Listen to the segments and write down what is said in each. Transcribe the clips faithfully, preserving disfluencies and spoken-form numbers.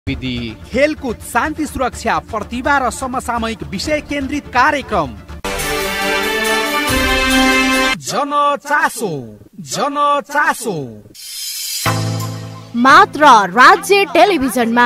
विधि खेलकुद शान्ति सुरक्षा प्रतिभा र समसामयिक विषय केन्द्रित कार्यक्रम जनचासो जनचासो मात्र राज्य टेलिभिजनमा।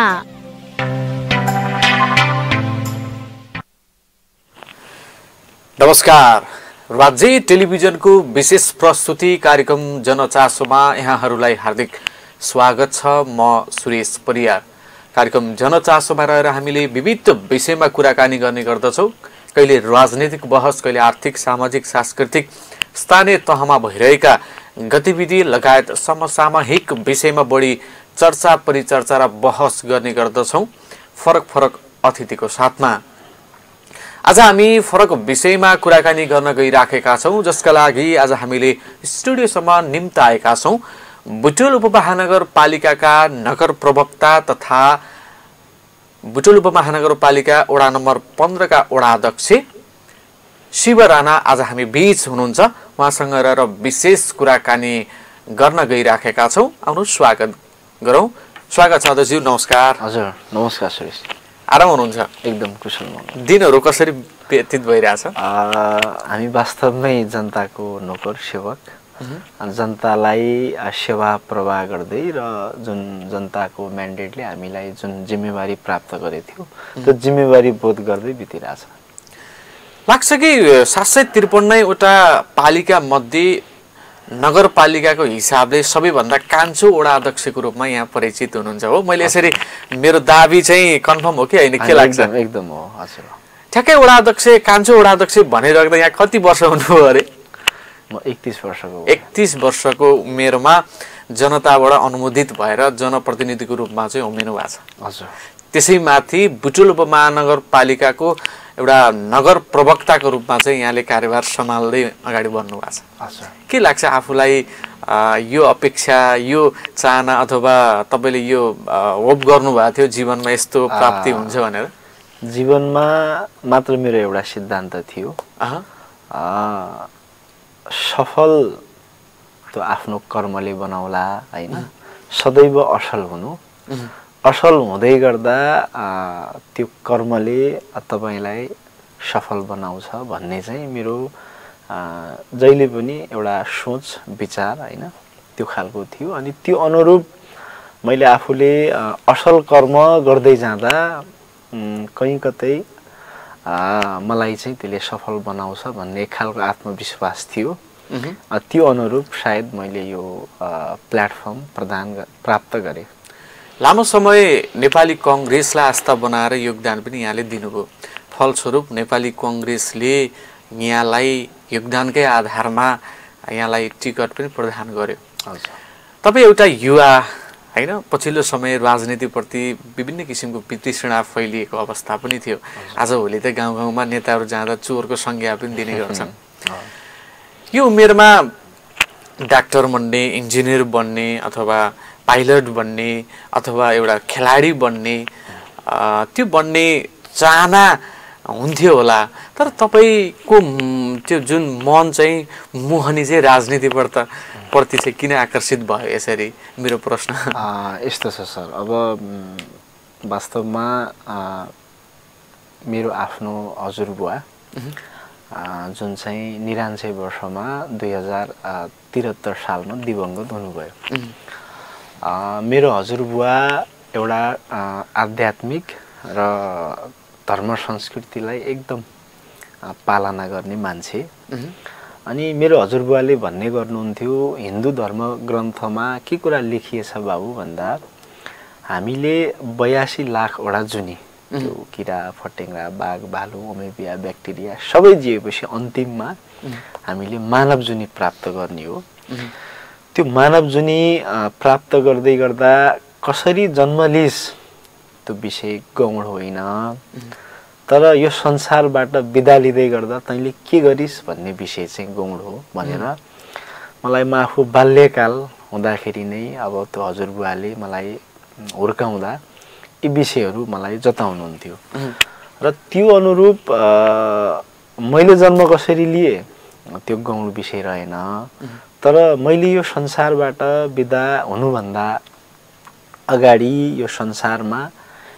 नमस्कार, राज्य टेलिभिजनको विशेष प्रस्तुति कार्यक्रम जनचासोमा यहाँहरूलाई हार्दिक स्वागत छ। म सुरेश परियार। कार्यक्रम जनचासोमा रहेर हामीले विविध विषयमा कुराकानी गर्ने गर्दछौँ। कहिले राजनीतिक बहस, कहिले आर्थिक, सामाजिक, सांस्कृतिक, स्थानीय तहमा भइरहेका गतिविधि लगायत समसामयिक विषयमा बढी चर्चा परिचर्चा र बहस गर्ने गर्दछौँ फरक फरक अतिथिको साथमा। आज हामी फरक विषयमा कुराकानी गर्न गइराखेका छौँ, जसका लागि आज हामीले स्टुडियोसम्म निम्त आएका छौँ बुटोल उपमहानगरपालिकाका नगर प्रवक्ता तथा बुटोल उपमहानगरपालिका वडा नम्बर पन्ध्रका वडा अध्यक्ष शिव राणा आज हामी बीच हुनुहुन्छ। उहाँसँग रहेर विशेष कुराकानी गर्न गइराखेका छौँ। आउनु स्वागत गरौँ। स्वागत छ अध्यक्षज्यू, नमस्कार। हजुर नमस्कार सुरेश। आराम हुनुहुन्छ? एकदम कुशल। दिनहरू कसरी व्यतीत भइरहेछ? हामी वास्तवमै जनताको नोकर सेवक, जनतालाई सेवा प्रवाह गर्दै र जुन जनताको म्यान्डेटले हामीलाई जुन जिम्मेवारी प्राप्त गरेको थियो त्यो जिम्मेवारी बोध गर्दै बितिरहेछ। लाग्छ कि सात सय त्रिपन्नवटा पालिका मध्ये नगरपालिकाको हिसाबले सबैभन्दा कान्छो वडा अध्यक्षको रूपमा यहाँ परिचित हुनुहुन्छ हो? मैले यसरी मेरो दाबी चाहिँ कन्फर्म हो कि होइन, के लाग्छ? एकदम हो। हजुर, ठ्याक्कै वडा अध्यक्ष, कान्छो वडा अध्यक्ष भनिराख्दा यहाँ कति वर्ष हुनुभयो अरे? म एकतीस वर्षको एकतीस वर्षको उमेरमा जनताबाट अनुमोदित भएर जनप्रतिनिधिको रूपमा चाहिँ उम्रिनु भएको छ। हजुर, त्यसैमाथि बुटोल उपमहानगरपालिकाको एउटा नगर प्रवक्ताको रूपमा चाहिँ यहाँले कार्यभार सम्हाल्दै अगाडि बढ्नु भएको छ। हजुर, के लाग्छ आफूलाई यो अपेक्षा, यो चाहना अथवा तपाईँले यो होप गर्नुभएको थियो जीवनमा यस्तो प्राप्ति हुन्छ भनेर? जीवनमा मात्र मेरो एउटा सिद्धान्त थियो, सफल त्यो आफ्नो कर्मले बनाउला होइन, सदैव असल हुनु। असल हुँदै गर्दा त्यो कर्मले तपाईँलाई सफल बनाउँछ भन्ने चाहिँ मेरो जहिले पनि एउटा सोच विचार होइन, त्यो खालको थियो। अनि त्यो अनुरूप मैले आफूले असल कर्म गर्दै जाँदा कहीँ कतै मलाई चाहिँ त्यसले सफल बनाउँछ भन्ने एक खालको आत्मविश्वास थियो। त्यो अनुरूप सायद मैले यो प्लेटफर्म प्रदान प्राप्त गरेँ। लामो समय नेपाली कङ्ग्रेसलाई आस्था बनाएर योगदान पनि यहाँले दिनुभयो। फलस्वरूप नेपाली कङ्ग्रेसले यहाँलाई योगदानकै आधारमा यहाँलाई टिकट पनि प्रदान गर्यो। तपाईँ एउटा युवा होइन, पछिल्लो समय राजनीतिप्रति विभिन्न किसिमको वितृष्णा फैलिएको अवस्था पनि थियो। आजभोलि त गाउँ गाउँमा नेताहरू जाँदा चोरको संज्ञा पनि दिने गर्छन्। यो उमेरमा डाक्टर बन्ने, इन्जिनियर बन्ने अथवा पाइलट बन्ने अथवा एउटा खेलाडी बन्ने त्यो बन्ने चाहना हुन्थ्यो होला, तर तपाईँको त्यो जुन मन चाहिँ मोहनी चाहिँ राजनीतिबाट प्रति चाहिँ किन आकर्षित भयो यसरी? मेरो प्रश्न यस्तो छ सर। अब वास्तवमा मेरो आफ्नो हजुरबुवा जुन चाहिँ निरानब्बे वर्षमा दुई हजार त्रिहत्तर सालमा दिवंगत हुनुभयो। मेरो हजुरबुवा एउटा आध्यात्मिक र धर्म संस्कृतिलाई एकदम पालना गर्ने मान्छे। अनि मेरो हजुरबुवाले भन्ने गर्नुहुन्थ्यो, हिन्दू धर्म ग्रन्थमा के कुरा लेखिएछ बाबु भन्दा, हामीले बयासी लाखवटा जुनी त्यो किरा फटेङ्ग्रा बाघ भालु अमेबिया ब्याक्टेरिया सबै जिएपछि अन्तिममा हामीले मानव जुनी प्राप्त गर्ने हो। त्यो मानव जुनी प्राप्त गर्दै गर्दा कसरी जन्म लिस त्यो विषय गौण होइन, तर यो संसारबाट बिदा लिँदै गर्दा तैँले के गरिस् भन्ने विषय चाहिँ गौण हो भनेर मलाई म आफू बाल्यकाल हुँदाखेरि नै अब त्यो हजुरबुवाले मलाई हुर्काउँदा यी विषयहरू मलाई जताउनुहुन्थ्यो। र त्यो अनुरूप मैले जन्म कसरी लिएँ त्यो गौण विषय रहेन, तर मैले यो संसारबाट बिदा हुनुभन्दा अगाडि यो संसारमा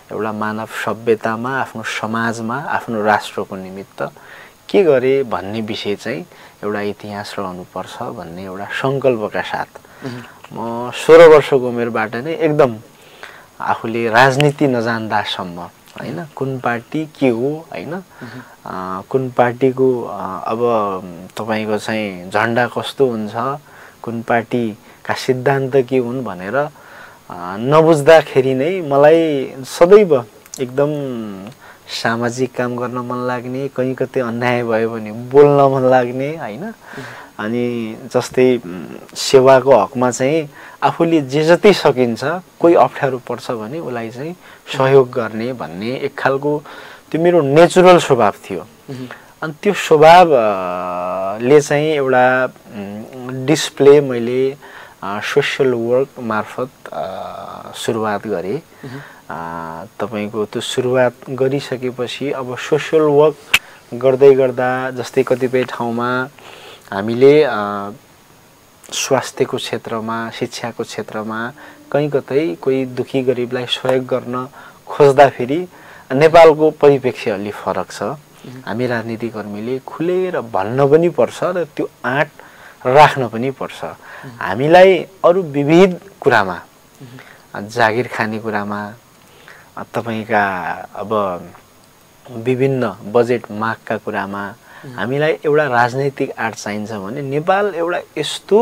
एउटा मानव सभ्यतामा आफ्नो समाजमा आफ्नो राष्ट्रको निमित्त के गरे भन्ने विषय चाहिँ एउटा इतिहास रहनुपर्छ भन्ने एउटा सङ्कल्पका साथ म सोह्र वर्षको उमेरबाट नै एकदम आफूले राजनीति नजान्दासम्म हैन कुन पार्टी के हो हैन कुन पार्टीको अब तपाईको चाहिँ झण्डा कस्तो हुन्छ कुन पार्टीका सिद्धान्त के हुन् भनेर नबुझ्दाखेरि नै मलाई सदैव एकदम सामाजिक काम गर्न मन लाग्ने कहीँ कतै अन्याय भयो भने बोल्न मन लाग्ने हैन अनि जस्तै सेवाको हकमा चाहिँ आफूले जे जति सकिन्छ कोही अप्ठ्यारो पर्छ भने उलाई चाहिँ सहयोग गर्ने भन्ने एक खालको त्यो मेरो नेचुरल स्वभाव थियो अनि त्यो स्वभावले चाहिँ एउटा डिस्प्ले मैले सोशल वर्क मार्फत सुरुवात गरेँ तपाईको त्यो सुरुवात गरिसकेपछि अब सोशल वर्क गर्दै गर्दा जस्तै कतिपय ठाउँमा हामीले स्वास्थ्यको क्षेत्रमा शिक्षाको क्षेत्रमा कहीँ कतै कोही दुखी गरिबलाई सहयोग गर्न खोज्दाखेरि नेपालको परिप्रेक्ष्य अलि फरक छ हामी राजनीतिकर्मीले खुलेर भन्न पनि पर्छ र त्यो आँट राख्न पनि पर्छ हामीलाई अरु विविध कुरामा जागिर खाने कुरामा तपाईका अब विभिन्न बजेट मागका कुरामा हामीलाई एउटा राजनीतिक आर्ट चाहिन्छ भने नेपाल एउटा यस्तो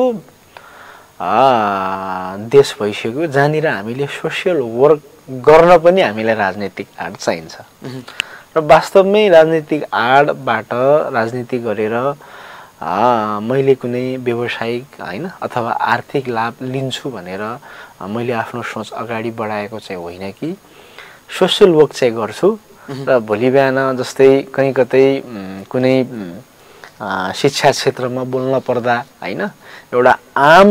देश भइसक्यो जहाँनिर हामीले सोशल वर्क गर्न पनि हामीलाई राजनीतिक आर्ट चाहिन्छ र वास्तवमै राजनीतिक आर्टबाट राजनीति गरेर मैले कुनै व्यावसायिक हैन अथवा आर्थिक लाभ लिन्छु भनेर मैले आफ्नो सोच अगाडि बढाएको चाहिँ होइन कि सोशल वर्क चाहिँ गर्छु र भोलि बिहान जस्तै कहीँ कतै कुनै शिक्षा क्षेत्रमा बोल्न पर्दा हैन एउटा आम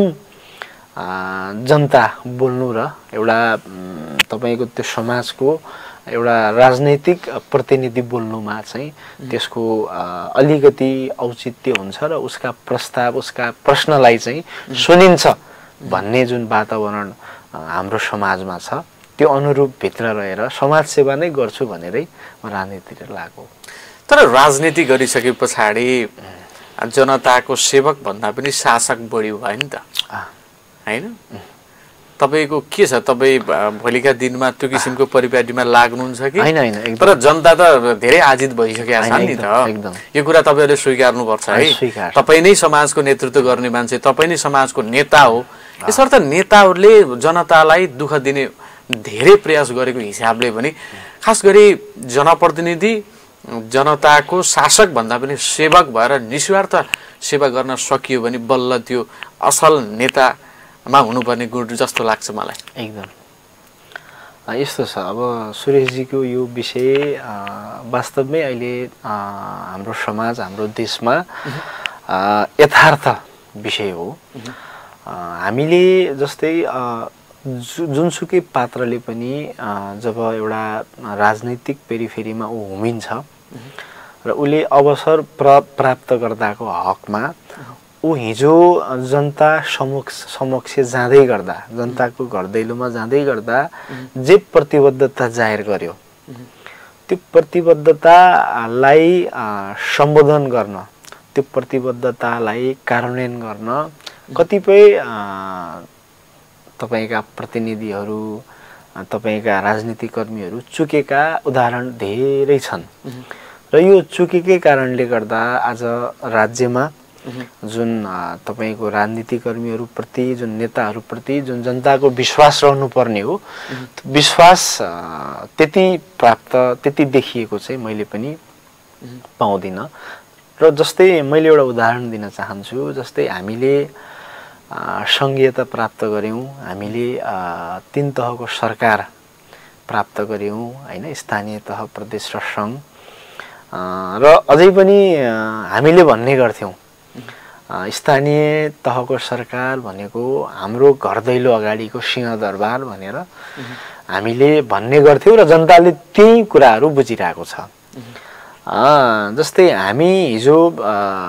जनता बोल्नु र एउटा तपाईको त्यो समाजको एउटा राजनैतिक प्रतिनिधि बोल्नुमा चाहिँ त्यसको अलिकति औचित्य हुन्छ र उसका प्रस्ताव उसका प्रश्नलाई चाहिँ सुनिन्छ भन्ने जुन वातावरण हाम्रो समाजमा छ त्यो अनुरूप भित्र रहेर समाज सेवा नै गर्छु भनेरै म राजनीतितिर लागेको। तर राजनीति गरिसके पछाडि जनताको सेवक भन्दा पनि शासक बढी भयो नि त हैन तपाईको के छ तपाई भोलिका दिनमा त्यो किसिमको परिपाटीमा लाग्नुहुन्छ कि हैन हैन तर जनता त धेरै आजित भइसकेका छन् नि त एकदम यो कुरा तपाईहरुले स्वीकार्नु पर्छ है तपाई नै समाजको नेतृत्व गर्ने मान्छे तपाई नै समाजको नेता हो यसर्थ नेताहरूले जनतालाई दुःख दिने धेरै प्रयास गरेको हिसाबले पनि खास गरी जनप्रतिनिधि जनताको शासक भन्दा पनि सेवक भएर निस्वार्थ सेवा गर्न सकियो भने बल्ल त्यो असल नेता मा हुनुपर्ने गुण जस्तो लाग्छ मलाई। एकदम यस्तो छ अब सुरेशजीको यो विषय वास्तवमै अहिले हाम्रो समाज हाम्रो देशमा यथार्थ विषय हो। हामीले जस्तै जुनसुकै पात्रले पनि जब एउटा राजनैतिक पेरिफेरीमा ऊ हुमिन्छ र उले अवसर प्राप्त गर्दाको हकमा ऊ हिजो जनता समक्ष समक्ष जाँदै गर्दा जनताको घर दैलोमा जाँदै गर्दा जे प्रतिबद्धता जाहेर गर्यो त्यो प्रतिबद्धतालाई सम्बोधन गर्न त्यो प्रतिबद्धतालाई कार्यान्वयन गर्न कतिपय तपाईका प्रतिनिधिहरू तपाईका राजनीतिक कर्मीहरू चुकेका उदाहरण धेरै छन् र यो चुकेकै कारणले गर्दा आज राज्यमा जुन तपाईको राजनीतिक कर्मीहरू प्रति जुन नेताहरू प्रति जुन जनताको विश्वास रहनु पर्ने हो विश्वास त्यति प्राप्त त्यति देखिएको चाहिँ मैले पनि पाउँदिन। र जस्तै मैले एउटा उदाहरण दिन चाहन्छु जस्तै हामीले संघीयता प्राप्त गर्यौं हामीले तीन तहको सरकार प्राप्त गर्यौं हैन स्थानीय तह प्रदेश र संघ र अझै पनि हामीले भन्ने गर्थ्यौं स्थानीय तहको सरकार भनेको हाम्रो घर दैलो अगाडिको सिंहदरबार भनेर हामीले भन्ने गर्थ्यौं र जनताले त्यही कुराहरू बुझिरहेको छ। जस्तै हामी हिजो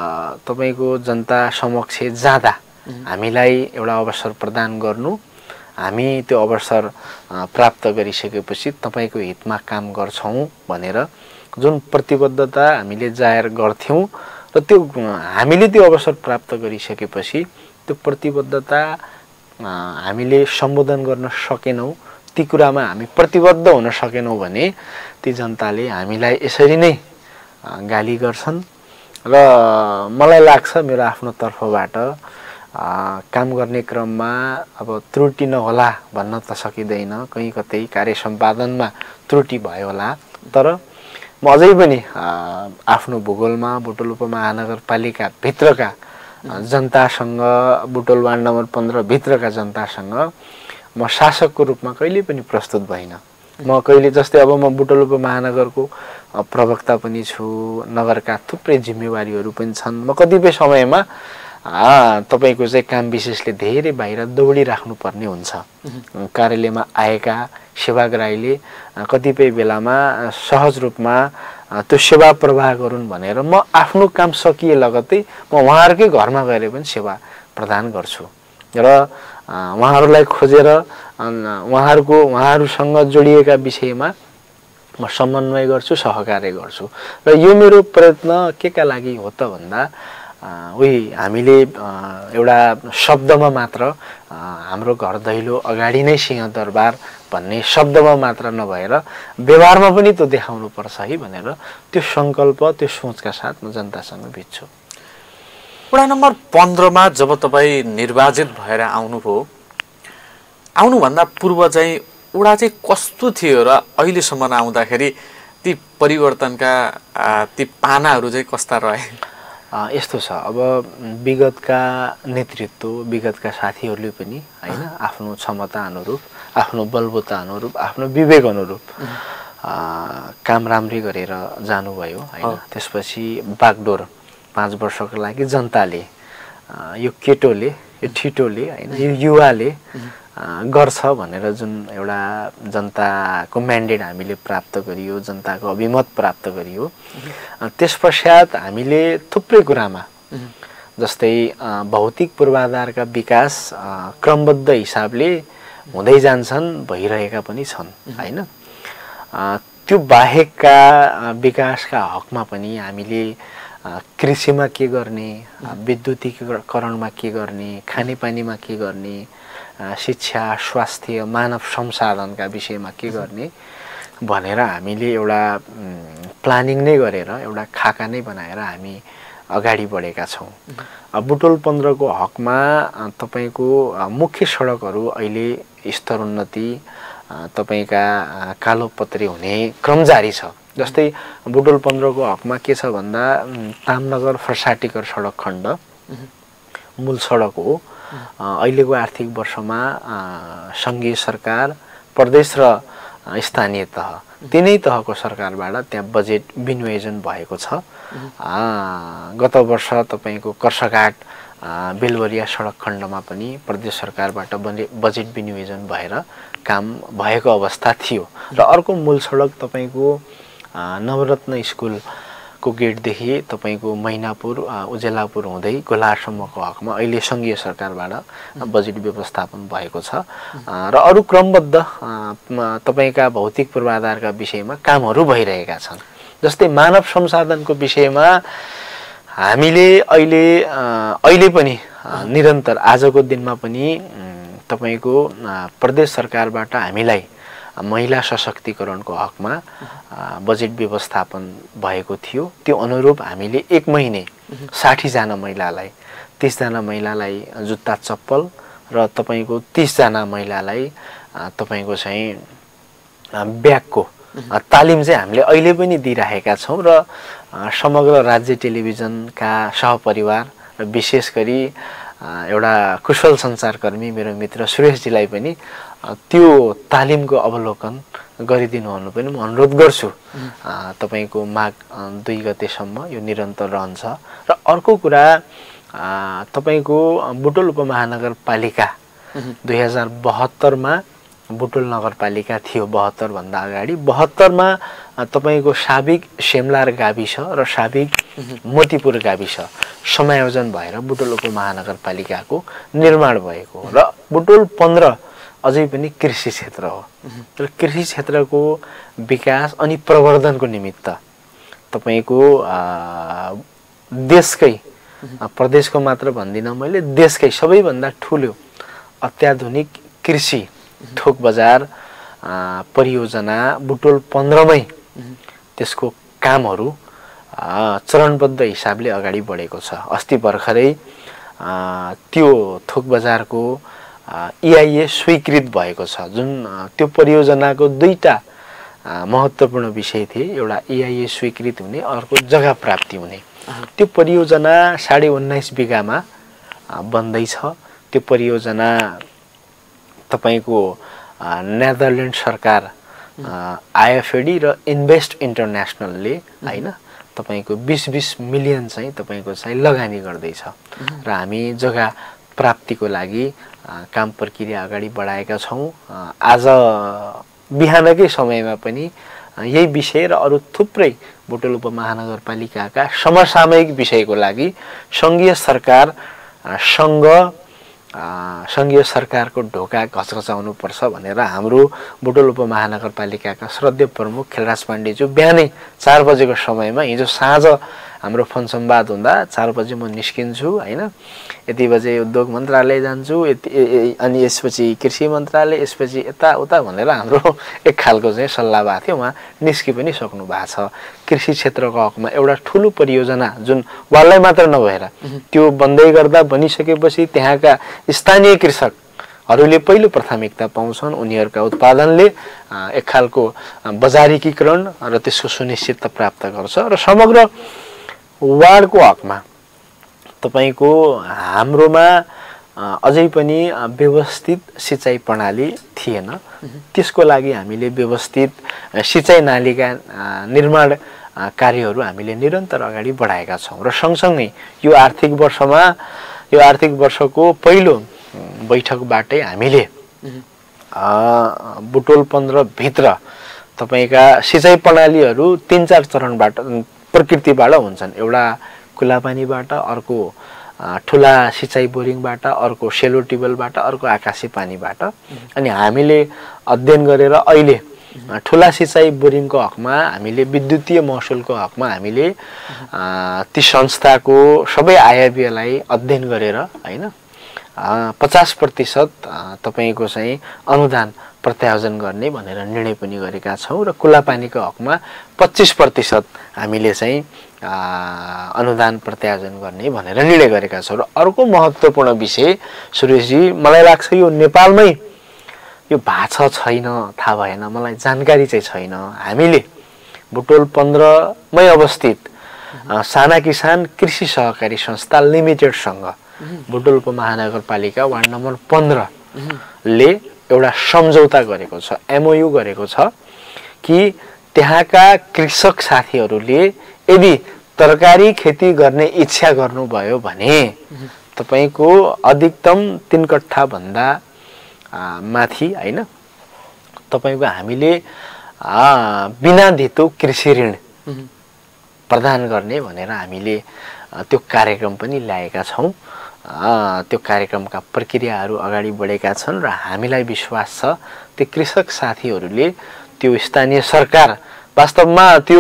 तपाईको जनता समक्ष जाँदा हामीलाई एउटा अवसर प्रदान गर्नु हामी त्यो अवसर प्राप्त गरिसकेपछि तपाईँको हितमा काम गर्छौँ भनेर जुन प्रतिबद्धता हामीले जाहेर गर्थ्यौँ र त्यो हामीले त्यो अवसर प्राप्त गरिसकेपछि त्यो प्रतिबद्धता हामीले सम्बोधन गर्न सकेनौँ, ती कुरामा हामी प्रतिबद्ध हुन सकेनौँ भने ती जनताले हामीलाई यसरी नै गाली गर्छन्। र मलाई लाग्छ मेरो आफ्नो तर्फबाट काम गर्ने क्रममा अब त्रुटि नहोला भन्न त सकिँदैन, कहीँ कतै कार्य सम्पादनमा त्रुटि भयो होला, तर म अझै पनि आफ्नो भूगोलमा बुटोल उपमहानगरपालिका भित्रका जनतासँग, बुटोल वार्ड नम्बर पन्ध्र भित्रका जनतासँग म शासकको रूपमा कहिले पनि प्रस्तुत भइनँ। म कहिले जस्तै अब म बुटोल उपमहानगरको प्रवक्ता पनि छु, नगरका थुप्रै जिम्मेवारीहरू पनि छन्। म कतिपय समयमा तपाईँको चाहिँ काम विशेषले धेरै बाहिर दौडिराख्नु पर्ने हुन्छ। कार्यालयमा आएका सेवाग्राहीले कतिपय बेलामा सहज रूपमा त्यो सेवा प्रवाह गरून् भनेर म आफ्नो काम सकिए लगत्तै म उहाँहरूकै घरमा गएर पनि सेवा प्रदान गर्छु र उहाँहरूलाई खोजेर उहाँहरूको उहाँहरूसँग जोडिएका विषयमा म समन्वय गर्छु, सहकार्य गर्छु। र यो मेरो प्रयत्न के का लागि हो त भन्दा उही हामीले एउटा शब्दमा मात्र हाम्रो घर दैलो अगाडि नै सिंहदरबार भन्ने शब्दमा मात्र नभएर व्यवहारमा पनि त्यो देखाउनु पर्छ है भनेर त्यो सङ्कल्प, त्यो सोचका साथ म जनतासँग भिड्छु। वडा नम्बर पन्ध्रमा जब तपाईँ निर्वाचित भएर आउनुभयो, आउनुभन्दा पूर्व चाहिँ वडा चाहिँ कस्तो थियो र अहिलेसम्म आउँदाखेरि ती परिवर्तनका ती पानाहरू चाहिँ कस्ता रहे? यस्तो छ, अब विगतका नेतृत्व, विगतका साथीहरूले पनि होइन आफ्नो क्षमता अनुरूप, आफ्नो बलबुता अनुरूप, आफ्नो विवेक अनुरूप काम राम्रै गरेर जानुभयो होइन। त्यसपछि बागडोर पाँच वर्षको लागि जनताले यो केटोले, यो ठिटोले होइन, यो युवाले गर्छ भनेर जुन एउटा जनताको म्यान्डेट हामीले प्राप्त गरियो, जनताको अभिमत प्राप्त गरियो, त्यस पश्चात हामीले थुप्रै कुरामा जस्तै भौतिक पूर्वाधारका विकास क्रमबद्ध हिसाबले हुँदै जान्छन्, भइरहेका पनि छन् होइन। त्यो बाहेकका विकासका हकमा पनि हामीले कृषिमा के गर्ने, विद्युतीकरणमा के गर्ने, खानेपानीमा के गर्ने, शिक्षा, स्वास्थ्य, मानव संसाधनका विषयमा के गर्ने भनेर हामीले एउटा प्लानिङ नै गरेर एउटा खाका नै बनाएर हामी अगाडि बढेका छौँ। बुटोल पन्ध्रको हकमा तपाईँको मुख्य सडकहरू अहिले स्तरोन्नति, तपाईँका कालोपत्री हुने क्रम जारी छ। जस्तै बुटोल पन्ध्रको हकमा के छ भन्दा तामनगर फर्साटिकर सडक खण्ड मूल सडक हो। अहिलेको आर्थिक वर्षमा सङ्घीय सरकार, प्रदेश र स्थानीय तह तिनै तहको सरकारबाट त्यहाँ बजेट विनियोजन भएको छ। गत वर्ष तपाईँको कर्सघाट बेलवरिया सडक खण्डमा पनि प्रदेश सरकारबाट बजेट विनियोजन भएर काम भएको अवस्था थियो। र अर्को मूल सडक तपाईँको नवरत्न स्कुलको गेटदेखि तपाईँको मैनापुर, उजेलापुर हुँदै गोलासम्मको हकमा अहिले सङ्घीय सरकारबाट बजेट व्यवस्थापन भएको छ। र अरू क्रमबद्ध तपाईँका भौतिक पूर्वाधारका विषयमा कामहरू भइरहेका छन्। जस्तै मानव संसाधनको विषयमा हामीले अहिले अहिले पनि निरन्तर आजको दिनमा पनि तपाईँको प्रदेश सरकारबाट हामीलाई महिला सशक्तिकरणको हकमा बजेट व्यवस्थापन भएको थियो। त्यो अनुरूप हामीले एक महिने साठीजना महिलालाई, तीसजना महिलालाई जुत्ता चप्पल र तपाईँको तीसजना महिलालाई तपाईँको चाहिँ ब्यागको तालिम चाहिँ हामीले अहिले पनि दिइरहेका छौँ। र समग्र राज्य टेलिभिजनका सहपरिवार र विशेष गरी एउटा कुशल सञ्चारकर्मी मेरो मित्र सुरेशजीलाई पनि त्यो तालिमको अवलोकन गरिदिनु हुनु पनि म अनुरोध गर्छु। तपाईँको माघ दुई गतेसम्म यो निरन्तर रहन्छ। र अर्को कुरा तपाईँको बुटोल उपमहानगरपालिका दुई हजार बहत्तरमा बुटोल नगरपालिका थियो। बहत्तर भन्दा अगाडि बहत्तरमा तपाईँको साबिक सेमलार गाविस र साबिक मोतीपुर गाविस समायोजन भएर बुटोल उपमहानगरपालिकाको निर्माण भएको र बुटोल पन्ध्र अझै पनि कृषि क्षेत्र हो। र कृषि क्षेत्रको विकास अनि प्रवर्धनको निमित्त तपाईको देशकै प्रदेशको मात्र भन्दिनँ मैले, देशकै सबैभन्दा ठुलो अत्याधुनिक कृषि थोक बजार परियोजना बुटोल पन्ध्रमै त्यसको कामहरू चरणबद्ध हिसाबले अगाडि बढेको छ। अस्ति भर्खरै त्यो थोक बजारको इआइए स्वीकृत भएको छ, जुन त्यो परियोजनाको दुईटा महत्त्वपूर्ण विषय थिए। एउटा इआइए स्वीकृत हुने, अर्को जग्गा प्राप्ति हुने। त्यो परियोजना साढे उन्नाइस बिघामा बन्दैछ। त्यो परियोजना तपाईको नेदरल्यान्ड सरकार आइएफएडी र इन्भेस्ट इन्टरनेसनलले हैन तपाईको बीस बीस मिलियन चाहिँ तपाईको चाहिँ लगानी गर्दैछ। र हामी जग्गा प्राप्तिको लागि काम प्रक्रिया अगाडि बढाएका छौँ। आज बिहानकै समयमा पनि यही विषय र अरू थुप्रै बुटोल उपमहानगरपालिकाका समसामयिक विषयको लागि सङ्घीय सरकार सँग सङ्घीय सरकारको ढोका घचघचाउनु पर्छ भनेर हाम्रो बुटोल उपमहानगरपालिकाका श्रद्धेय प्रमुख खेलराज पाण्डेज्यू बिहानै चार बजेको समयमा, हिजो साँझ हाम्रो फोन संवाद हुँदा चार बजे म निस्किन्छु हैन, यति बजे उद्योग मन्त्रालय जान्छु, यति अनि यसपछि कृषि मन्त्रालय, यसपछि यता उता भनेर हाम्रो एक खालको चाहिँ सल्लाह भएको थियो। उहाँ निस्कि पनि सक्नु भएको छ। कृषि क्षेत्रको हकमा एउटा ठुलो परियोजना जुन वाललाई मात्र नभएर त्यो बन्दै गर्दा बनिसकेपछि त्यहाँका स्थानीय कृषकहरूले पहिलो प्राथमिकता पाउँछन्। उनीहरूका उत्पादनले एक खालको बजारीकरण र त्यसको सुनिश्चितता प्राप्त गर्छ। र समग्र वार्डको हकमा तपाईको हाम्रोमा अझै पनि व्यवस्थित सिँचाइ प्रणाली थिएन। त्यसको लागि हामीले व्यवस्थित सिँचाइ नालीका निर्माण कार्यहरू हामीले निरन्तर अगाडि बढाएका छौँ। र सँगसँगै यो आर्थिक वर्षमा यो आर्थिक वर्षको पहिलो बैठकबाटै हामीले बुटोल पन्ध्र भित्र तपाईका सिँचाइ प्रणालीहरू तीन चार चरणबाट प्रकृतिबाट हुन्छन्। एउटा खुला पानीबाट, अर्को ठुला सिँचाइ बोरिङबाट, अर्को सेलो ट्युबवेलबाट, अर्को आकाशी पानीबाट। अनि हामीले अध्ययन गरेर अहिले ठुला सिँचाइ बोरिङको हकमा हामीले विद्युतीय महसुलको हकमा हामीले ती संस्थाको सबै आयव्ययलाई अध्ययन गरेर हैन पचास प्रतिशत तपाईको चाहिँ अनुदान प्रत्यायोजन गर्ने भनेर निर्णय पनि गरेका छौँ। र खुला पानीको हकमा पच्चीस प्रतिशत हामीले चाहिँ अनुदान प्रत्यायोजन गर्ने भनेर निर्णय गरेका छौँ। र अर्को महत्त्वपूर्ण विषय सुरेशजी, मलाई लाग्छ यो नेपालमै यो भाषा छैन, थाहा भएन, मलाई जानकारी चाहिँ छैन। हामीले बुटोल पन्ध्रमै अवस्थित साना किसान कृषि सहकारी संस्था लिमिटेडसँग बुटोल उपमहानगरपालिका वार्ड नम्बर पन्ध्रले एउटा सम्झौता गरेको छ, एमओयू गरेको छ कि त्यहाँका कृषक साथीहरूले यदि तरकारी खेती गर्ने इच्छा गर्नुभयो भने तपाईको अधिकतम तीन कट्ठा भन्दा माथि हैन तपाईको हामीले बिना धितो कृषि ऋण प्रदान गर्ने भनेर हामीले त्यो कार्यक्रम पनि ल्याएका छौँ। त्यो कार्यक्रमका प्रक्रियाहरू अगाडि बढेका छन् र हामीलाई विश्वास छ त्यो कृषक साथीहरूले त्यो स्थानीय सरकार वास्तवमा त्यो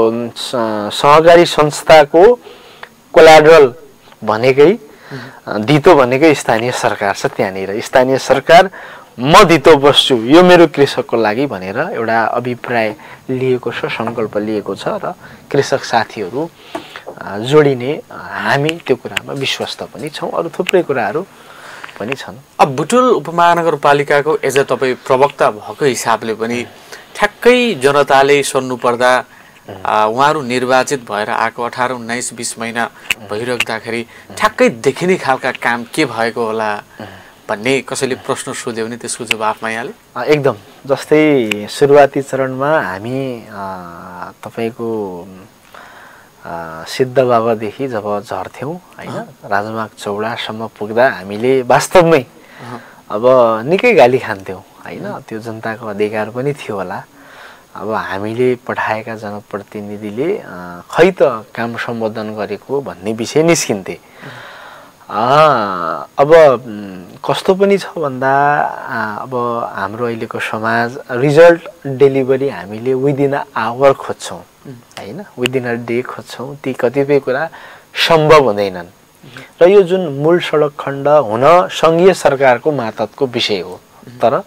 सहकारी संस्थाको कोलाटरल भनेकै धितो भनेकै स्थानीय सरकार छ। त्यहाँनिर स्थानीय सरकार म धितो बस्छु, यो मेरो कृषकको लागि भनेर एउटा अभिप्राय लिएको छ, सङ्कल्प लिएको छ र कृषक साथीहरू जोडिने हामी त्यो कुरामा विश्वस्त पनि छौँ। अरू थुप्रै कुराहरू पनि छन्। अब बुटोल उपमहानगरपालिकाको एज अ तपाईँ प्रवक्ता भएको हिसाबले पनि ठ्याक्कै जनताले सोध्नु पर्दा उहाँहरू निर्वाचित भएर आएको अठार उन्नाइस बिस महिना भइराख्दाखेरि ठ्याक्कै देखिने खालका काम के भएको होला भन्ने कसैले प्रश्न सोध्यो भने त्यसको जवाफमा यहाँले एकदम जस्तै सुरुवाती चरणमा हामी तपाईको सिद्ध बाबादेखि जब झर्थ्यौँ हैन राजमार्ग चौडासम्म पुग्दा हामीले वास्तवमै अब निकै गाली खान्थ्यौँ हैन। त्यो जनताको अधिकार पनि थियो होला। अब हामीले पठाएका जनप्रतिनिधिले खै त काम सम्बोधन गरेको भन्ने विषय निस्किन्थे। अब कस्तो पनि छ भन्दा अब हाम्रो अहिलेको समाज रिजल्ट डेलिभरी हामीले विदिन अ आवर खोज्छौँ हैन, विदिन अ डे खोज्छौँ। ती कतिपय कुरा सम्भव हुँदैनन् र यो जुन मूल सडक खण्ड हुन सङ्घीय सरकारको मातहतको विषय हो, तर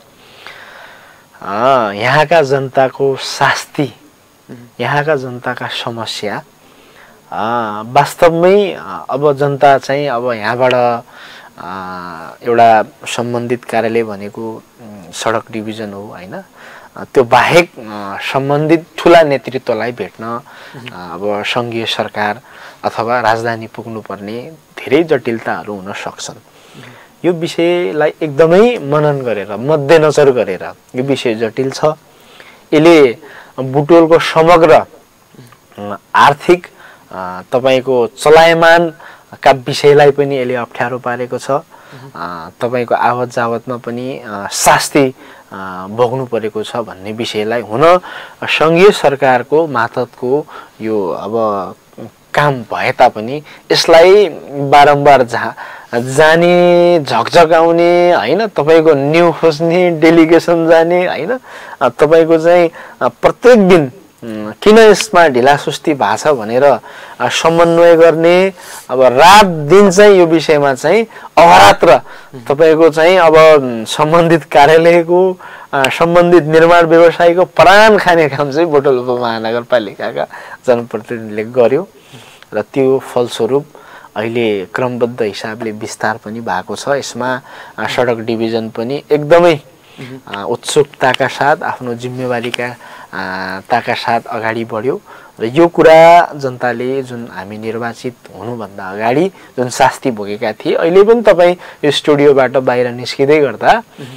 यहाँका जनताको शास्ति, यहाँका जनताका समस्या वास्तवमै अब जनता चाहिँ अब यहाँबाट एउटा सम्बन्धित कार्यालय भनेको सडक डिभिजन हो हैन, त्यो बाहेक सम्बन्धित ठुला नेतृत्वलाई भेट्न अब सङ्घीय सरकार अथवा राजधानी पुग्नुपर्ने धेरै जटिलताहरू हुन सक्छन्। यो विषयलाई एकदमै मनन गरेर मध्यनजर गरेर, यो विषय जटिल छ, यसले बुटवलको समग्र आर्थिक तपाईको चलायमानका विषयलाई पनि यसले अप्ठ्यारो पारेको छ। तपाईको आवत जावतमा पनि शास्ति भोग्नु परेको छ भन्ने विषयलाई हुन सङ्घीय सरकारको मातहतको यो अब काम भए तापनि यसलाई बारम्बार जा जाने झकझकाउने हैन, तपाईको न्यू खोज्ने, डेलिगेसन जाने हैन, तपाईको चाहिँ प्रत्येक दिन किन यसमा ढिलासुस्ती भएको छ भनेर समन्वय गर्ने, अब रात दिन चाहिँ यो विषयमा चाहिँ अहरात्र तपाईको चाहिँ अब सम्बन्धित कार्यालयको सम्बन्धित निर्माण व्यवसायको प्राण खाने काम चाहिँ बुटवल उपमहानगरपालिकाका जनप्रतिनिधिले गर्यो र त्यो फलस्वरूप अहिले क्रमबद्ध हिसाबले विस्तार पनि भएको छ। यसमा सडक डिभिजन पनि एकदमै उत्सुकताका साथ आफ्नो जिम्मेवारीका ताका साथ अगाडि बढ्यो र यो कुरा जनताले जुन हामी निर्वाचित हुनुभन्दा अगाडि जुन शास्ति भोगेका थिए, अहिले पनि तपाईँ यो स्टुडियोबाट बाहिर निस्किँदै गर्दा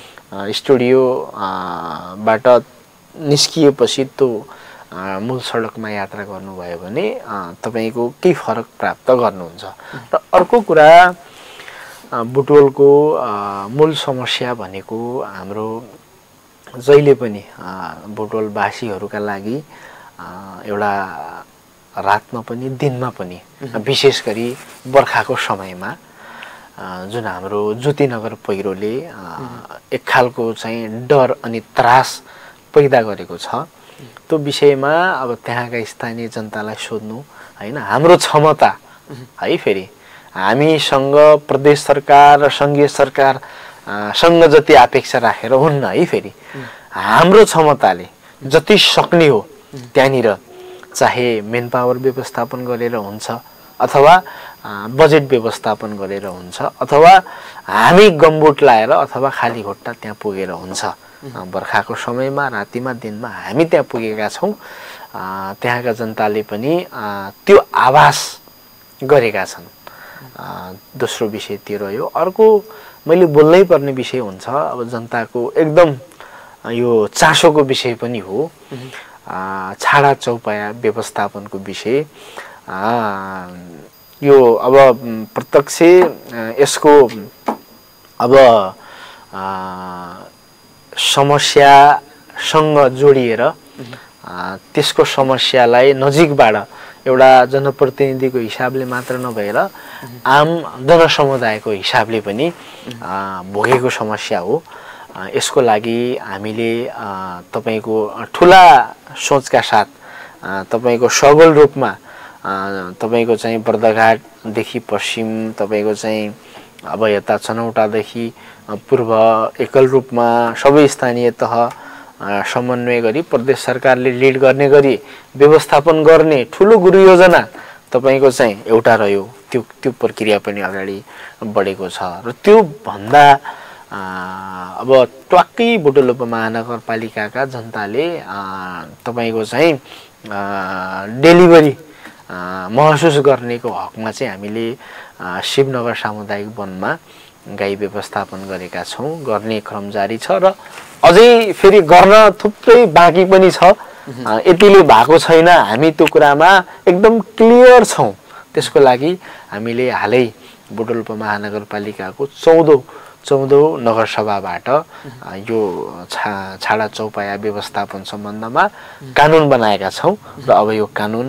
स्टुडियोबाट निस्किएपछि त्यो मूल सडकमा यात्रा गर्नुभयो भने तपाईको केही फरक प्राप्त गर्नुहुन्छ। र अर्को कुरा, बुटवलको मूल समस्या भनेको हाम्रो जहिले पनि बुटवलवासीहरूका लागि एउटा रातमा पनि दिनमा पनि विशेष गरी बर्खाको समयमा जुन हाम्रो ज्योतिनगर पहिरोले एक खालको चाहिँ डर अनि त्रास पैदा गरेको छ, त्यो विषयमा अब त्यहाँका स्थानीय जनतालाई सोध्नु हैन, हाम्रो क्षमता है, फेरि हामीसँग प्रदेश सरकार र सङ्घीय सरकार सँग जति अपेक्षा राखेर हुन्न है, फेरि हाम्रो क्षमताले जति सक्ने हो त्यहाँनिर चाहे मेन पावर व्यवस्थापन गरेर हुन्छ अथवा बजेट व्यवस्थापन गरेर हुन्छ अथवा हामी गम्बुट लाएर अथवा खाली खुट्टा त्यहाँ पुगेर हुन्छ। बर्खाको समयमा रातिमा दिनमा हामी त्यहाँ पुगेका छौँ। त्यहाँका जनताले पनि त्यो आभास गरेका छन्। दोस्रो विषय त्यो रह्यो। अर्को मैले बोल्नै पर्ने विषय हुन्छ, अब जनताको एकदम यो चासोको विषय पनि हो, छाडा चौपाया व्यवस्थापनको विषय। यो अब प्रत्यक्ष यसको अब समस्यासँग जोडिएर त्यसको समस्यालाई नजिकबाट एउटा जनप्रतिनिधिको हिसाबले मात्र नभएर आम जनसमुदायको हिसाबले पनि भोगेको समस्या हो। यसको लागि हामीले तपाईको ठुला सोचका साथ तपाईको सबल रूपमा तपाईको चाहिँ बर्दघाटदेखि पश्चिम तपाईको चाहिँ अब यता छनौटादेखि पूर्व एकल रूपमा सबै स्थानीय तह समन्वय गरी प्रदेश सरकारले लिड गर्ने गरी व्यवस्थापन गर्ने ठुलो गुरु योजना तपाईको चाहिँ एउटा रह्यो। त्यो त्यो प्रक्रिया पनि अगाडि बढेको छ र त्यो भन्दा अब ट्वाक्कै बुटवल उपमहानगरपालिकाका जनताले तपाईको चाहिँ डेलिभरी महसुस गर्नेको हकमा चाहिँ हामीले शिवनगर सामुदायिक वनमा गाई व्यवस्थापन गरेका छौँ। गर्ने क्रम जारी छ र अझै फेरि गर्न थुप्रै बाँकी पनि छ। यतिले भएको छैन, हामी त्यो कुरामा एकदम क्लियर छौँ। त्यसको लागि हामीले हालै बुटवल उपमहानगरपालिकाको चौधौँ चौधौँ नगरसभाबाट यो छा छाडा चौपाया व्यवस्थापन सम्बन्धमा कानुन बनाएका छौँ र अब यो कानुन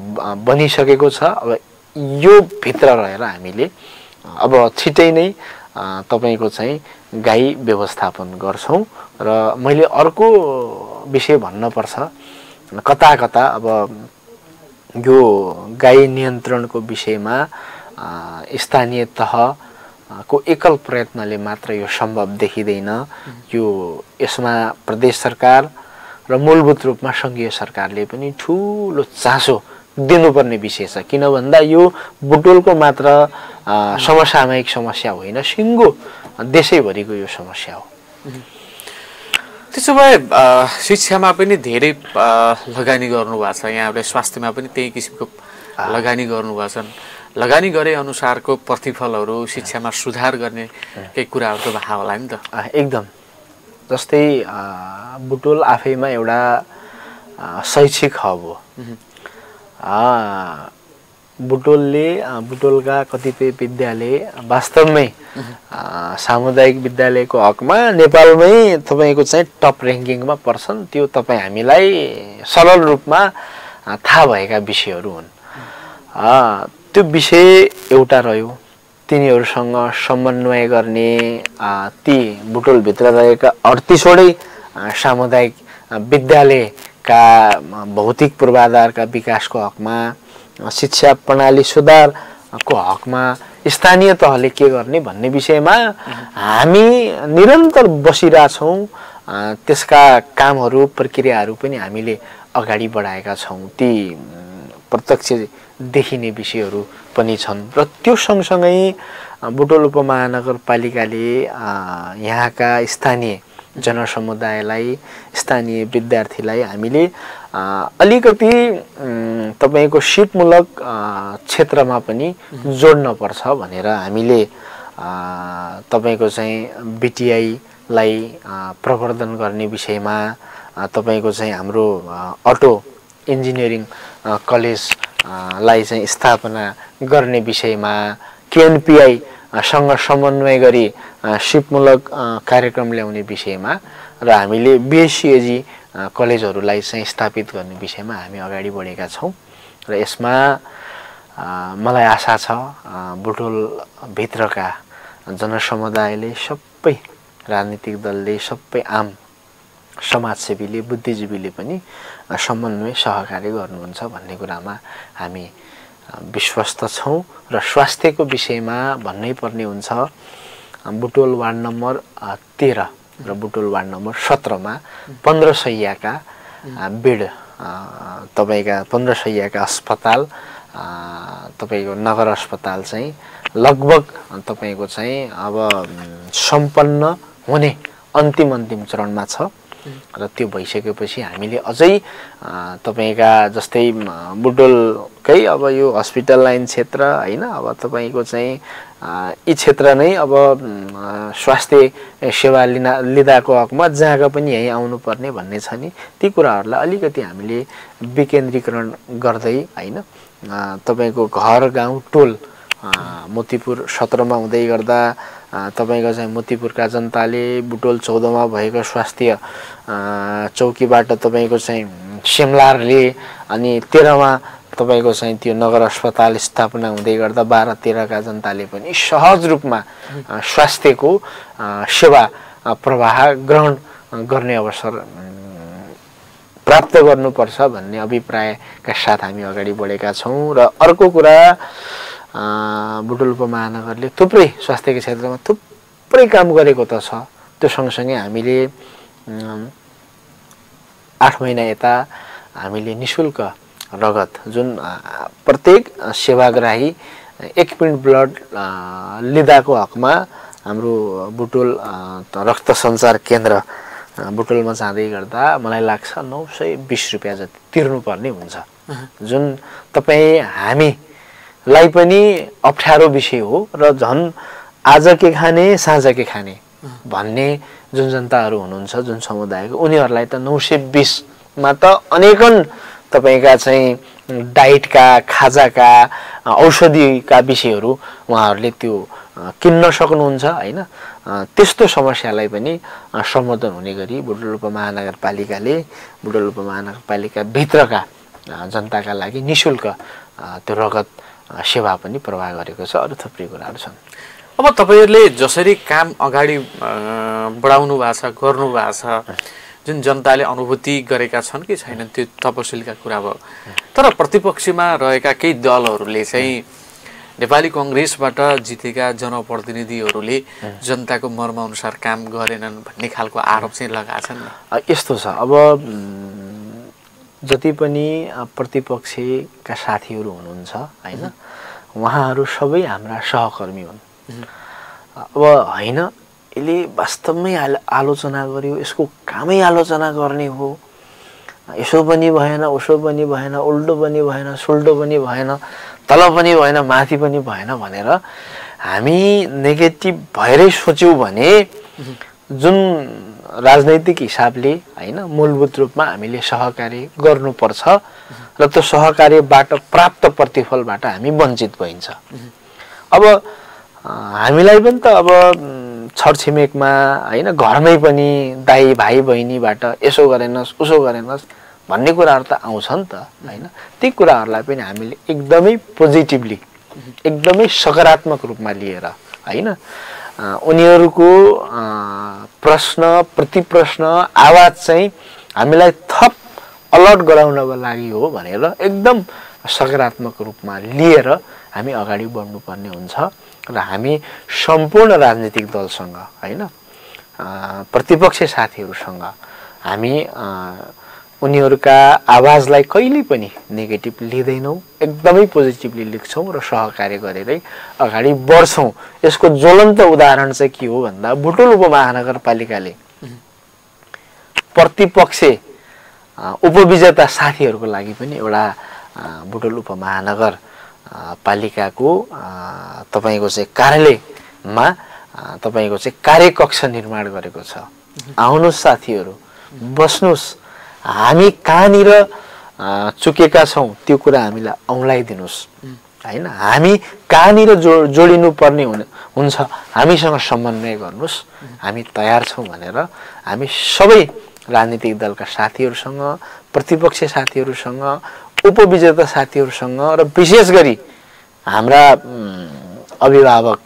बनिसकेको छ। अब यो भित्र रहेर हामीले अब छिटै नै तपाईँको चाहिँ गाई व्यवस्थापन गर्छौँ। र मैले अर्को विषय भन्नुपर्छ, कता कता अब यो गाई नियन्त्रणको विषयमा स्थानीय तहको एकल प्रयत्नले मात्र यो सम्भव देखिँदैन। यो यसमा प्रदेश सरकार र मूलभूत रूपमा सङ्घीय सरकारले पनि ठुलो चासो दिनुपर्ने विषय छ। किन भन्दा यो बुटोलको मात्र समसामयिक समस्या होइन, सिङ्गो देशैभरिको यो समस्या हो। त्यसो भए शिक्षामा पनि धेरै लगानी गर्नुभएको छ, यहाँहरूले स्वास्थ्यमा पनि त्यही किसिमको लगानी गर्नुभएको छ। लगानी गरे अनुसारको प्रतिफलहरू शिक्षामा सुधार गर्ने केही कुराहरू त भए होला नि त? एकदम। जस्तै बुटोल आफैमा एउटा शैक्षिक हब हो। बुटोलले बुटोलका कतिपय विद्यालय वास्तवमै सामुदायिक विद्यालयको हकमा नेपालमै तपाईँको चाहिँ टप ऱ्याङ्किङमा पर्छन्। त्यो तपाईँ हामीलाई सरल रूपमा थाहा भएका विषयहरू हुन्। त्यो विषय एउटा रह्यो, तिनीहरूसँग समन्वय गर्ने ती बुटोलभित्र रहेका अडतिसवटै सामुदायिक विद्यालयका भौतिक पूर्वाधारका विकासको हकमा, शिक्षा प्रणाली सुधारको हकमा स्थानीय तहले के गर्ने भन्ने विषयमा हामी निरन्तर बसिरहेछौँ। त्यसका कामहरू प्रक्रियाहरू पनि हामीले अगाडि बढाएका छौँ। ती प्रत्यक्ष देखिने विषयहरू पनि छन्। र त्यो सँगसँगै बुटोल उपमहानगरपालिकाले यहाँका स्थानीय जनसमुदायलाई, स्थानीय विद्यार्थीलाई हामीले अलिकति तपाईँको सिपमूलक क्षेत्रमा पनि जोड्नुपर्छ भनेर हामीले तपाईँको चाहिँ बिटिआईलाई प्रवर्धन गर्ने विषयमा, तपाईँको चाहिँ हाम्रो अटो इन्जिनियरिङ कलेजलाई चाहिँ स्थापना गर्ने विषयमा, केएनपिआईसँग समन्वय गरी सिपमूलक कार्यक्रम ल्याउने विषयमा र हामीले बिएससिएजी कलेजहरूलाई चाहिँ स्थापित गर्ने विषयमा हामी अगाडि बढेका छौँ। र यसमा मलाई आशा छ बुटोलभित्रका जनसमुदायले, सबै राजनीतिक दलले, सबै आम समाजसेवीले, बुद्धिजीवीले पनि समन्वय सहकार्य गर्नुहुन्छ भन्ने कुरामा हामी विश्वस्त छौँ। र स्वास्थ्यको विषयमा भन्नै पर्ने हुन्छ, बुटोल वार्ड नम्बर तेह्र र बुटोल वार्ड नम्बर सत्रमा पन्ध्र सयका बेड, तपाईँका पन्ध्र सयका अस्पताल, तपाईँको नगर अस्पताल चाहिँ लगभग तपाईँको चाहिँ अब सम्पन्न हुने अन्तिम अन्तिम चरणमा छ। र त्यो भइसकेपछि हामीले अझै तपाईँका जस्तै बुटोलकै अब यो हस्पिटल लाइन क्षेत्र होइन, अब तपाईँको चाहिँ यी क्षेत्र नै अब स्वास्थ्य सेवा लिन लिँदाको हकमा जहाँका पनि यहीँ आउनुपर्ने भन्ने छ नि, ती कुराहरूलाई अलिकति हामीले विकेन्द्रीकरण गर्दै होइन, तपाईँको घर गाउँ टोल मोतीपुर सत्रमा हुँदै गर्दा तपाईँको चाहिँ मोतीपुरका जनताले बुटोल चौधमा भएको स्वास्थ्य चौकीबाट तपाईँको चाहिँ सिमलारले, अनि तेह्रमा तपाईँको चाहिँ त्यो नगर अस्पताल स्थापना हुँदै गर्दा बाह्र तेह्रका जनताले पनि सहज रूपमा स्वास्थ्यको सेवा प्रवाह ग्रहण गर्ने अवसर प्राप्त गर्नुपर्छ भन्ने अभिप्रायका साथ हामी अगाडि बढेका छौँ। र अर्को कुरा, बुटोल उपमहानगरले थुप्रै स्वास्थ्यको क्षेत्रमा थुप्रै काम गरेको त छ। त्यो सँगसँगै हामीले आठ महिना यता हामीले निशुल्क रगत, जुन प्रत्येक सेवाग्राही एक पिन्ट ब्लड लिँदाको हकमा हाम्रो बुटोल रक्त सञ्चार केन्द्र बुटोलमा जाँदै गर्दा मलाई लाग्छ नौ सय बिस रुपियाँ जति तिर्नुपर्ने हुन्छ, जुन तपाईँ हामीलाई पनि अप्ठ्यारो विषय हो। र झन् आज के खाने साँझ के खाने भन्ने जुन जनताहरू हुनुहुन्छ, जुन समुदायको, उनीहरूलाई त नौ सय बिसमा त अनेकन तपाईँका चाहिँ डाइटका, खाजाका, औषधिका विषयहरू उहाँहरूले त्यो किन्न सक्नुहुन्छ होइन। त्यस्तो समस्यालाई पनि सम्बोधन हुने गरी बुटोल उपमहानगरपालिकाले बुटोल उपमहानगरपालिका भित्रका जनताका लागि निशुल्क त्यो रगत सेवा पनि प्रवाह गरेको छ। अरू थुप्रै कुराहरू छन्। अब तपाईहरुले जसरी काम अगाडि बढाउनु भएको छ गर्नु भएको छ जुन जनताले अनुभूति गरेका छन् कि छैनन् त्यो तपसिलका कुरा भयो तर प्रतिपक्षमा रहेका केही दलहरूले चाहिँ नेपाली कांग्रेसबाट जितेका जनप्रतिनिधिहरूले जनताको मर्म अनुसार काम गरेनन् भन्ने खालको आरोप चाहिँ लगाएका छन् यस्तो छ अब जति पनि प्रतिपक्षका साथीहरू हुनुहुन्छ हैन उहाँहरू सबै हाम्रा सहकर्मी हुन् अब हैन यसले वास्तवमै आलोचना गर्यो यसको कामै आलोचना गर्ने हो यसो पनि भएन उसो पनि भएन उल्टो पनि भएन सुल्टो पनि भएन तल पनि भएन माथि पनि भएन भनेर हामी नेगेटिभ भएरै सोच्यौं भने जुन राजनैतिक हिसाबले हैन मूलभूत रूपमा हामीले सहकार्य गर्नुपर्छ र त्यो सहकार्यबाट प्राप्त प्रतिफलबाट हामी वञ्चित भइन्छ अब हामीलाई पनि त अब छरछिमेकमा हैन घरमै पनि दाइ भाइ बहिनीबाट यसो गरेनस् उसो गरेनस् भन्ने कुराहरु त आउँछ नि त हैन ती कुराहरुलाई पनि हामीले एकदमै पोजिटिभली एकदमै सकारात्मक रूपमा लिएर हैन उनीहरुको प्रश्न प्रतिप्रश्न आवाज चाहिँ हामीलाई थप अलर्ट गराउनको लागि हो भनेर एकदम सकारात्मक रूपमा लिएर हामी अगाडि बढ्नु पर्ने हुन्छ र हामी सम्पूर्ण राजनीतिक दलसँग हैन प्रतिपक्ष साथीहरुसँग हामी उनीहरुका आवाजलाई कहिल्यै पनि नेगेटिभ लिदैनौं एकदमै पोजिटिभली लिन्छौं र सहकार्य गरेरै अगाडि बढ्छौं यसको ज्वलन्त उदाहरण चाहिँ के हो भन्दा बुटोल उपमहानगरपालिकाले प्रतिपक्ष उपविजेता साथीहरुको लागि पनि एउटा बुटोल उपमहानगर पालिकाको तपाईको चाहिँ कार्यालयमा तपाईको चाहिँ कार्यकक्ष निर्माण गरेको छ आउनुस् साथीहरु बस्नुस् हामी कहाँनिर चुकेका छौं त्यो कुरा हामीलाई औँलाइदिनुस् हैन हामी कहाँनिर जोडिनु पर्ने हुन्छ हामीसँग समन्वय गर्नुस् हामी तयार छौं भनेर हामी सबै राजनीतिक दलका साथीहरुसँग प्रतिपक्ष साथीहरुसँग उपविजेता साथीहरुसँग र विशेष गरी हाम्रा अभिभावक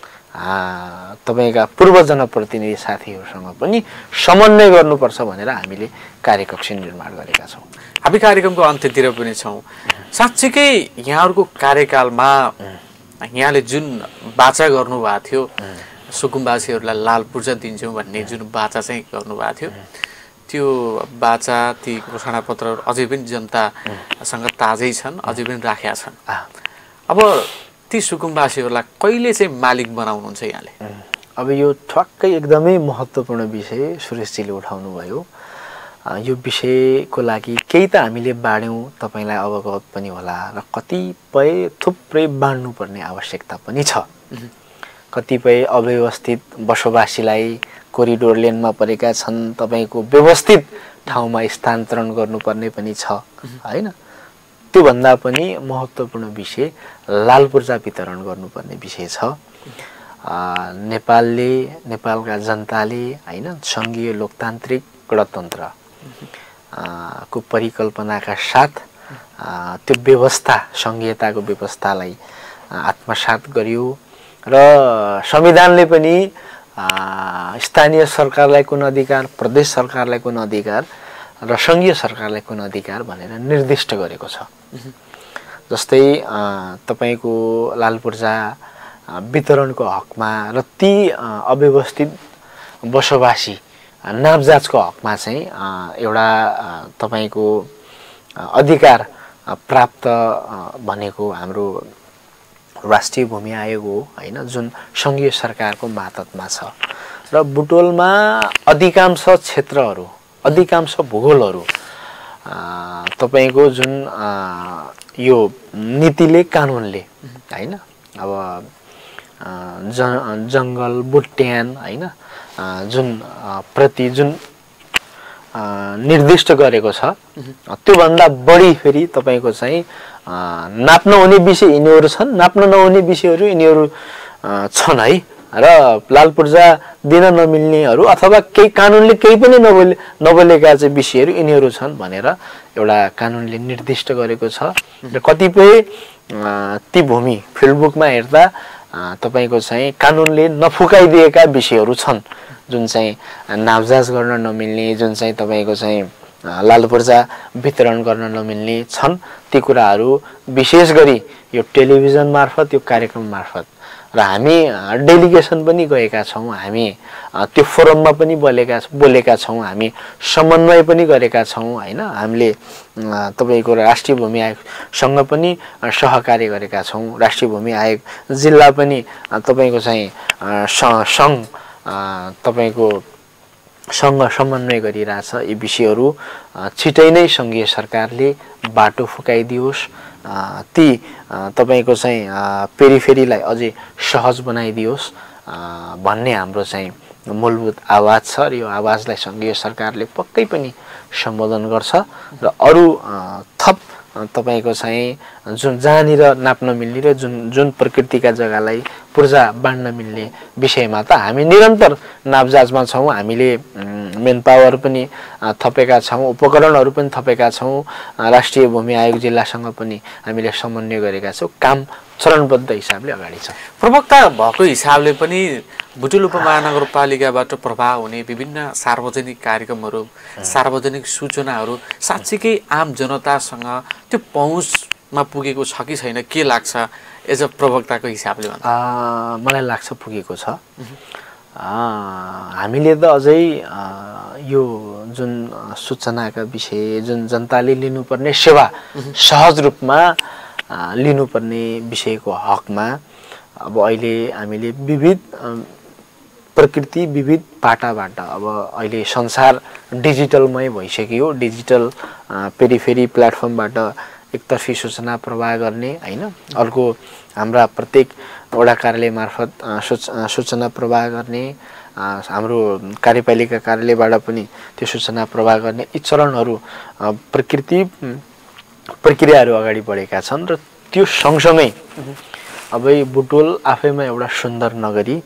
तपाईका पूर्व जनप्रतिनिधि साथीहरुसँग पनि समन्वय गर्नुपर्छ भनेर हामीले कार्यकक्ष निर्माण गरेका छौं हामी कार्यक्रमको अन्त्यतिर पनि छौं साच्चै यहाँहरुको कार्यकालमा यहाँले जुन बाचा गर्नु भएको थियो सुकुम्बासीहरुलाई लाल पूर्जा दिन्छौं भन्ने जुन बाचा चाहिँ गर्नु भएको थियो त्यो बाचा ती घोषणा पत्रहरु अझै पनि जनतासँग ताजै छन् अझै पनि राखेका छन् अब ती सुकुम्बासीहरुलाई कहिले चाहिँ मालिक बनाउनुहुन्छ यहाँले अब यो ठक्कै एकदमै महत्त्वपूर्ण विषय सुरेशजीले उठाउनु भयो यो विषयको लागि केही त हामीले बाड्यौं तपाईलाई अवगत पनि होला र कतिपय थुप्रै बाड्नु पर्ने आवश्यकता पनि छ कतिपय अव्यवस्थित बसोबासीलाई कोरिडोर लेनमा परेका छन् तपाईको व्यवस्थित ठाउँमा स्थानान्तरण गर्नुपर्ने पनि छ हैन त्यो भन्दा पनि महत्त्वपूर्ण विषय लाल पूर्जा वितरण गर्नुपर्ने विषय छ नेपालले नेपालका जनताले हैन संघीय लोकतान्त्रिक गणतन्त्र को परिकल्पनाका साथ त्यो व्यवस्था संघीयताको व्यवस्थालाई आत्मसात गर्यो र संविधानले पनि स्थानीय सरकारलाई कुन अधिकार प्रदेश सरकारलाई कुन अधिकार र संघीय सरकारलाई कुन अधिकार भनेर निर्दिष्ट गरेको छ जस्तै तपाईको लाल पूर्जा वितरणको हकमा र ती अव्यवस्थित बसोबासी नापजातको हकमा चाहिँ एउटा तपाईको अधिकार प्राप्त भनेको हाम्रो राष्ट्रिय भूमि आयोग हो हैन जुन संघीय सरकारको मातहतमा छ र बुटोलमा अधिकांश क्षेत्रहरु अधिकांश भूगोलहरु तपाईको जुन यो नीतिले कानुनले हैन अब जंगल बुट्यान हैन जुन प्रति जुन निर्दिष्ट गरेको छ त्यो भन्दा बढी फेरि तपाईको चाहिँ नाप्न हुने विषय यिनीहरु छन् नाप्न नहुने विषयहरु यिनीहरु छन् है र लाल पूर्जा दिन नमिल्नेहरु अथवा केही कानुनले केही पनि नबोले नबोलेका चाहिँ विषयहरु यिनीहरु छन् भनेर एउटा कानुनले निर्दिष्ट गरेको छ र कतिपय ती भूमि फिल्डबुकमा हेर्दा तपाईँको चाहिँ कानुनले नफुकाइदिएका विषयहरू छन् जुन चाहिँ नापजाज गर्न नमिल्ने, जुन चाहिँ तपाईँको चाहिँ लालपूर्जा वितरण गर्न नमिल्ने छन्, ती कुराहरू विशेष गरी यो टेलिभिजन मार्फत, यो कार्यक्रम मार्फत र हामी डेलिगेसन पनि गएका छौँ, हामी त्यो फोरममा पनि बोलेका बोलेका छौँ, हामी समन्वय पनि गरेका छौँ होइन। हामीले तपाईँको राष्ट्रिय भूमि आयोगसँग पनि सहकार्य गरेका छौँ। राष्ट्रिय भूमि आयोग जिल्ला पनि तपाईँको चाहिँ सङ्घ तपाईँको सँग समन्वय गरिरहेछ। यी विषयहरू छिटै नै सङ्घीय सरकारले बाटो फुकाइदियोस्, ती तपाईँको चाहिँ पेरिफेरीलाई अझै सहज बनाइदियोस् भन्ने हाम्रो चाहिँ मूलभूत आवाज छ र यो आवाजलाई सङ्घीय सरकारले पक्कै पनि सम्बोधन गर्छ र अरू थप तपाईँको चाहिँ जुन जहाँनिर नाप्न मिल्ने र जुन जुन प्रकृतिका जग्गालाई पूर्जा बाँड्न मिल्ने विषयमा त हामी निरन्तर नापजाजमा छौँ। हामीले मेन पावर पनि थपेका छौँ, उपकरणहरू पनि थपेका छौँ। राष्ट्रिय भूमि आयोग जिल्लासँग पनि हामीले समन्वय गरेका छौँ। काम चरणबद्ध हिसाबले अगाडि छ। प्रवक्ता भएको हिसाबले पनि बुटुल उपमहानगरपालिकाबाट प्रभाव हुने विभिन्न सार्वजनिक कार्यक्रमहरू, सार्वजनिक सूचनाहरू साँच्चीकै आम जनतासँग त्यो पहुँचमा पुगेको छ कि छैन, के लाग्छ एज अ प्रवक्ताको हिसाबले? मलाई लाग्छ पुगेको छ। हामीले त अझै यो जुन सूचनाका विषय, जुन जनताले लिनुपर्ने सेवा सहज रूपमा लिनुपर्ने विषयको हकमा अब अहिले हामीले विविध प्रकृति विविध पाटाबाट अब अहिले संसार डिजिटलमय भइसक्यो। डिजिटल पेरिफेरी प्लेटफर्मबाट एकतर्फी सूचना प्रवाह गर्ने होइन, अर्को हाम्रा प्रत्येक वडा कार्यालय मार्फत सूचना प्रवाह गर्ने, हाम्रो कार्यपालिका कार्यालयबाट पनि त्यो सूचना प्रवाह गर्ने, यी चरणहरू प्रकृति प्रक्रियाहरू अगाडि बढेका छन्। र त्यो सँगसँगै अब बुटोल आफैमा एउटा सुन्दर नगरी,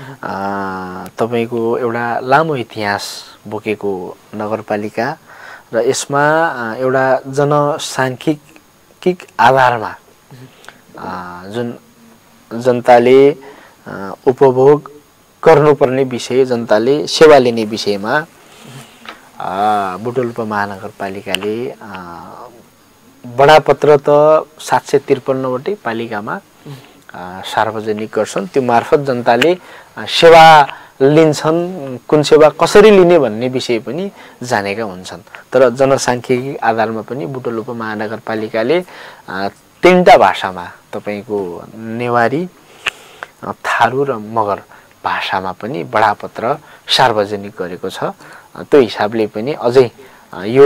तपाईँको एउटा लामो इतिहास बोकेको नगरपालिका र यसमा एउटा जनसाङ्ख्यिक आधारमा जुन जनताले उपभोग गर्नुपर्ने विषय, जनताले सेवा लिने विषयमा बुटोल उपमहानगरपालिकाले बडापत्र त सात सय त्रिपन्नवटै पालिकामा सार्वजनिक गर्छन्। त्यो मार्फत जनताले सेवा लिन्छन्, कुन सेवा कसरी लिने भन्ने विषय पनि जानेका हुन्छन्। तर जनसाङ्ख्यिक आधारमा पनि बुटोल उपमहानगरपालिकाले तीनटा भाषामा, तपाईँको नेवारी, थारू र मगर भाषामा पनि बडापत्र सार्वजनिक गरेको छ। त्यो हिसाबले पनि अझै यो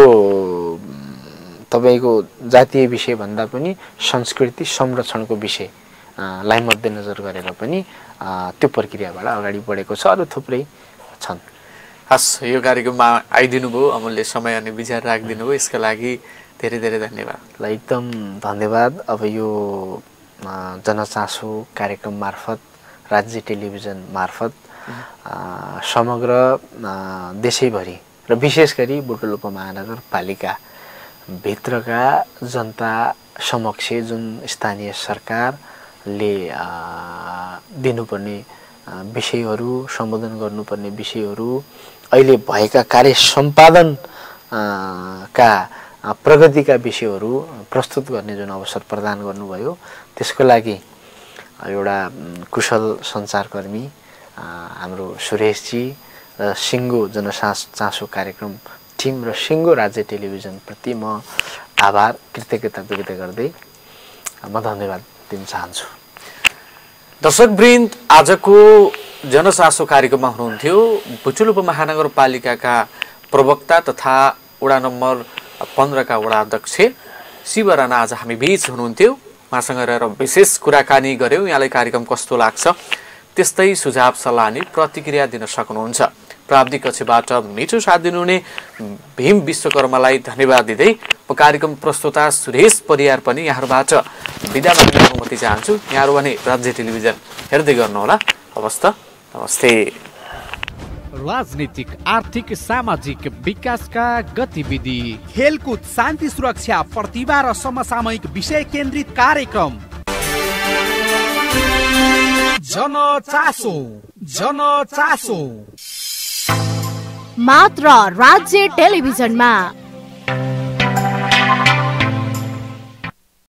तपाईँको जातीय विषय भन्दा पनि संस्कृति संरक्षणको विषय लाई मध्यनजर गरेर पनि त्यो प्रक्रियाबाट अगाडि बढेको छ। अरू थुप्रै छन्। हस्, यो कार्यक्रममा आइदिनु भयो, अमूल्य समय अनि विचार राखिदिनु भयो, यसका लागि धेरै धेरै धन्यवाद। ल एकदम धन्यवाद। अब यो जनचासो कार्यक्रम मार्फत, राज्य टेलिभिजन मार्फत समग्र देशैभरि र विशेष गरी बुटोल उपमहानगरपालिका भित्रका जनता समक्ष जुन स्थानीय सरकारले दिनुपर्ने विषयहरू, सम्बोधन गर्नुपर्ने विषयहरू, अहिले भएका कार्य सम्पादन का प्रगतिका विषयहरू प्रस्तुत गर्ने जुन अवसर प्रदान गर्नुभयो, त्यसको लागि एउटा कुशल सञ्चारकर्मी हाम्रो सुरेशजी र सिङ्गो जनचासो कार्यक्रम टिम र सिङ्गो राज्य टेलिभिजन प्रति म आभार कृतज्ञता व्यक्त गर्दै म धन्यवाद दिन चाहन्छु। दर्शकवृन्द, आजको जनचासो कार्यक्रममा हुनुहुन्थ्यो बुटुल उपमहानगरपालिकाका प्रवक्ता तथा वडा नम्बर पन्ध्रका वडा अध्यक्ष शिव राणा आज हामी बीच हुनुहुन्थ्यो। उहाँसँग रहेर विशेष कुराकानी गऱ्यौँ। यहाँलाई कार्यक्रम कस्तो लाग्छ त्यस्तै सुझाव सल्लाह अनि प्रतिक्रिया दिन सक्नुहुन्छ। प्राविधिक कक्षबाट मिठो साथ दिनुहुने भीम विश्वकर्मालाई धन्यवाद दिँदै म कार्यक्रम प्रस्तुता सुरेश परियार पनि यहाँहरूबाट बिदा माग्न अनुमति चाहन्छु। यहाँहरू भने राज्य टेलिभिजन हेर्दै गर्नुहोला। हवस् त, नमस्ते। राजनीतिक, आर्थिक, सामाजिक विकासका गतिविधि, खेलकुद, शान्ति सुरक्षा, प्रतिभा र समसामयिक विषय केन्द्रित कार्यक्रम जनचासो जनचासो मात्र राज्य टेलिभिजनमा।